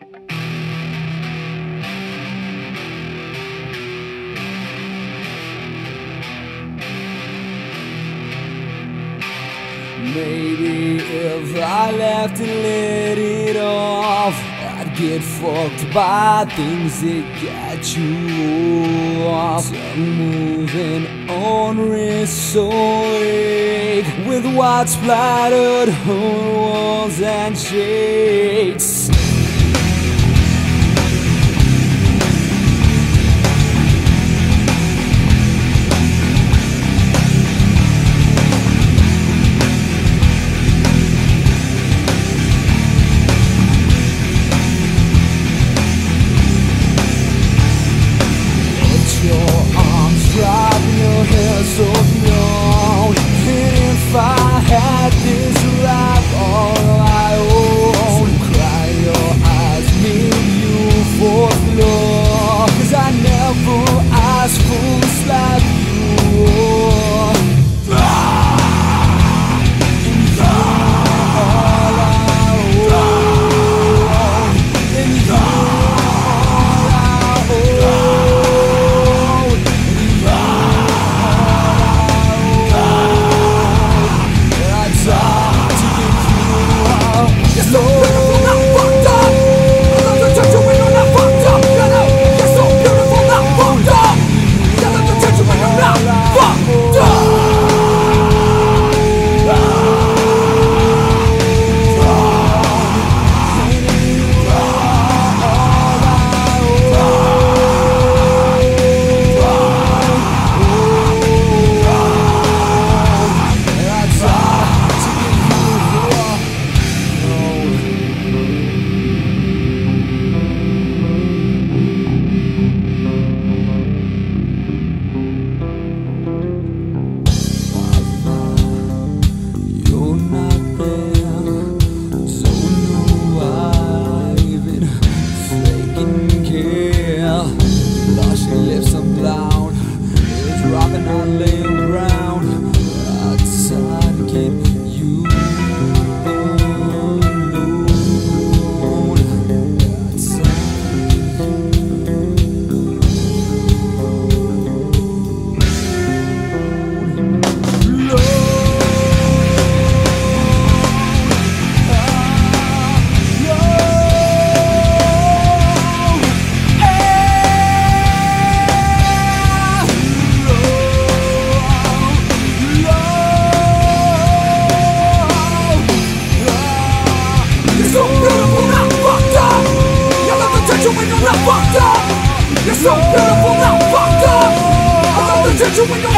Maybe if I left and let it off, I'd get fucked by things that get you off. So moving on resolute, with white splattered walls and shades. So young, and if I had this life all I own, so cry your eyes, need you for love, 'cause I never asked for this life you You're so beautiful, not fucked up. I love the tension when you're